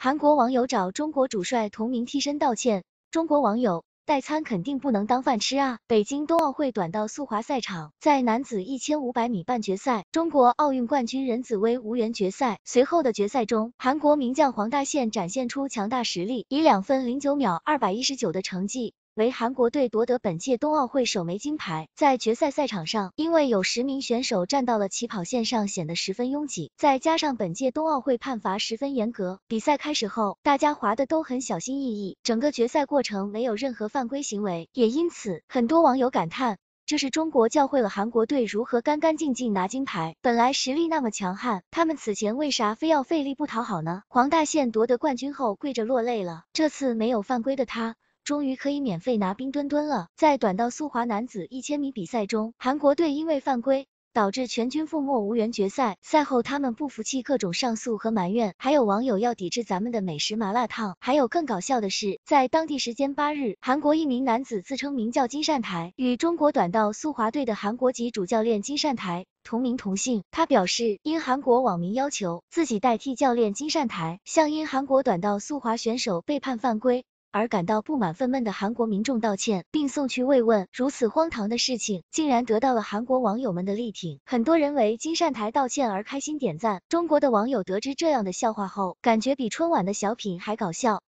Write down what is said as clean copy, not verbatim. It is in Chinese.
韩国网友找中国主帅同名替身道歉。中国网友代餐肯定不能当饭吃啊！北京冬奥会短道速滑赛场，在男子1500米半决赛，中国奥运冠军任子威无缘决赛。随后的决赛中，韩国名将黄大宪展现出强大实力，以2分09秒219的成绩，为韩国队夺得本届冬奥会首枚金牌。在决赛赛场上，因为有10名选手站到了起跑线上，显得十分拥挤，再加上本届冬奥会判罚十分严格，比赛开始后，大家滑的都很小心翼翼，整个决赛过程没有任何犯规行为，也因此，很多网友感叹，这是中国教会了韩国队如何干干净净拿金牌，本来实力那么强悍，他们此前为啥非要费力不讨好呢？黄大宪夺得冠军后跪着落泪了，这次没有犯规的他，终于可以免费拿冰墩墩了。在短道速滑男子1000米比赛中，韩国队因为犯规，导致全军覆没无缘决赛。赛后他们不服气，各种上诉和埋怨，还有网友要抵制咱们的美食麻辣烫。还有更搞笑的是，在当地时间8日，韩国一名男子自称名叫金善台，与中国短道速滑队的韩国籍主教练金善台同名同姓。他表示，因韩国网民要求，自己代替教练金善台向因韩国短道速滑选手被判犯规而感到不满愤懑的韩国民众道歉，并送去慰问。如此荒唐的事情，竟然得到了韩国网友们的力挺。很多人为金善台道歉而开心点赞。中国的网友得知这样的笑话后，感觉比春晚的小品还搞笑。